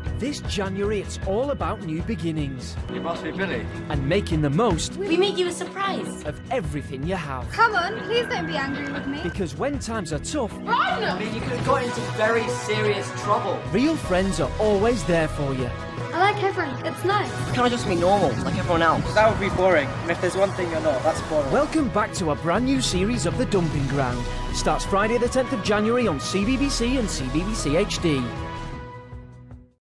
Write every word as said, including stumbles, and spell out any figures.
This January, it's all about new beginnings. You must be Billy. And making the most We make you a surprise. of everything you have. Come on, please don't be angry with me. Because when times are tough, Run! I mean, you could have got into very serious trouble. real friends are always there for you. I like everyone, it's nice. Can I just be normal, like everyone else? That would be boring. And if there's one thing you're not, that's boring. Welcome back to a brand new series of The Dumping Ground. Starts Friday the tenth of January on C B B C and C B B C H D.